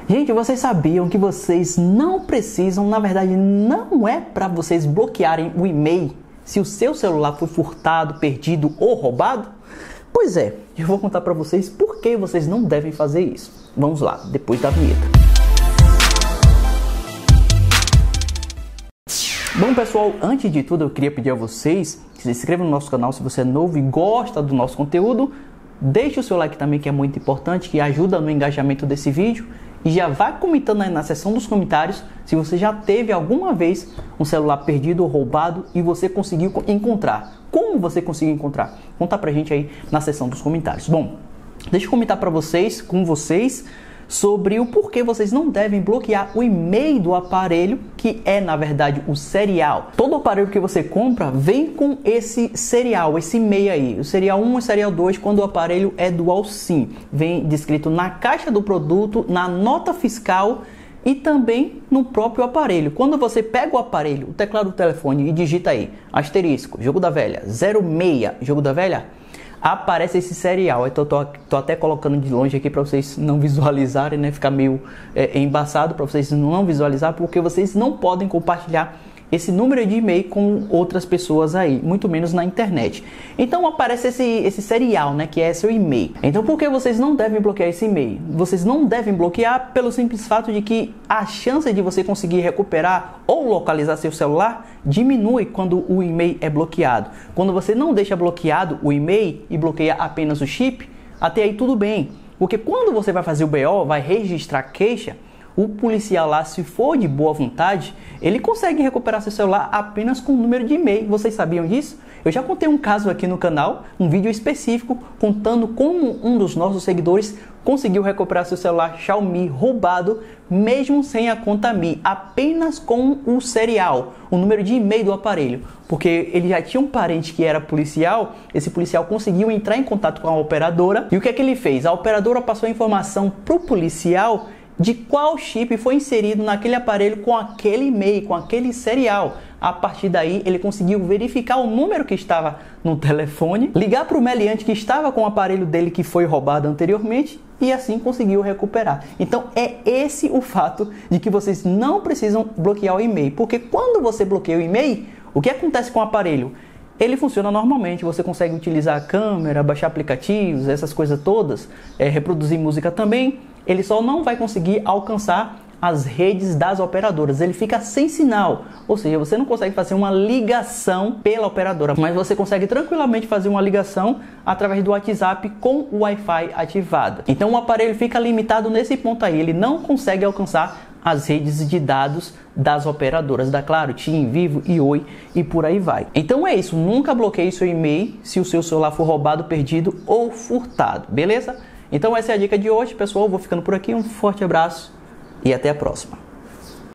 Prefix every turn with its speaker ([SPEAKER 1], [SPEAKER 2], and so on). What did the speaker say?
[SPEAKER 1] Gente, vocês sabiam que vocês não precisam, na verdade não é para vocês bloquearem o e-mail se o seu celular foi furtado, perdido ou roubado? Pois é, eu vou contar para vocês por que vocês não devem fazer isso. Vamos lá, depois da vinheta. Bom pessoal, antes de tudo eu queria pedir a vocês que se inscrevam no nosso canal se você é novo e gosta do nosso conteúdo. Deixe o seu like também, que é muito importante, que ajuda no engajamento desse vídeo. E já vai comentando aí na seção dos comentários se você já teve alguma vez um celular perdido ou roubado e você conseguiu encontrar. Como você conseguiu encontrar? Conta pra gente aí na seção dos comentários. Bom, deixa eu comentar pra vocês, sobre o porquê vocês não devem bloquear o e-mail do aparelho, que é na verdade o serial. Todo aparelho que você compra vem com esse serial, esse e-mail aí, o serial 1 e o serial 2, quando o aparelho é dual SIM. Vem descrito na caixa do produto, na nota fiscal e também no próprio aparelho. Quando você pega o aparelho, o teclado do telefone e digita aí, asterisco, jogo da velha, 06, jogo da velha, aparece esse serial. Então tô até colocando de longe aqui para vocês não visualizarem, né? Ficar meio embaçado para vocês não visualizar, porque vocês não podem compartilhar esse número de e-mail com outras pessoas aí, muito menos na internet. Então aparece esse serial, né, que é seu e-mail. Então por que vocês não devem bloquear esse e-mail? Vocês não devem bloquear pelo simples fato de que a chance de você conseguir recuperar ou localizar seu celular diminui quando o e-mail é bloqueado. Quando você não deixa bloqueado o e-mail e bloqueia apenas o chip, até aí tudo bem. Porque quando você vai fazer o BO, vai registrar queixa, o policial lá, se for de boa vontade, ele consegue recuperar seu celular apenas com o número de e-mail. Vocês sabiam disso? Eu já contei um caso aqui no canal, um vídeo específico, contando como um dos nossos seguidores conseguiu recuperar seu celular Xiaomi roubado, mesmo sem a conta Mi, apenas com o serial, o número de e-mail do aparelho. Porque ele já tinha um parente que era policial, esse policial conseguiu entrar em contato com a operadora. E o que é que ele fez? A operadora passou a informação para o policial de qual chip foi inserido naquele aparelho com aquele e-mail, com aquele serial. A partir daí, ele conseguiu verificar o número que estava no telefone, ligar para o meliante que estava com o aparelho dele que foi roubado anteriormente e assim conseguiu recuperar. Então é esse o fato de que vocês não precisam bloquear o e-mail, porque quando você bloqueia o e-mail, o que acontece com o aparelho? Ele funciona normalmente, você consegue utilizar a câmera, baixar aplicativos, essas coisas todas, reproduzir música também. Ele só não vai conseguir alcançar as redes das operadoras, ele fica sem sinal, ou seja, você não consegue fazer uma ligação pela operadora, mas você consegue tranquilamente fazer uma ligação através do WhatsApp com o Wi-Fi ativado. Então o aparelho fica limitado nesse ponto aí, ele não consegue alcançar as redes de dados das operadoras, da Claro, TIM, Vivo e Oi e por aí vai. Então é isso, nunca bloqueie seu e-mail se o seu celular for roubado, perdido ou furtado, beleza? Então essa é a dica de hoje, pessoal. Eu vou ficando por aqui, um forte abraço e até a próxima.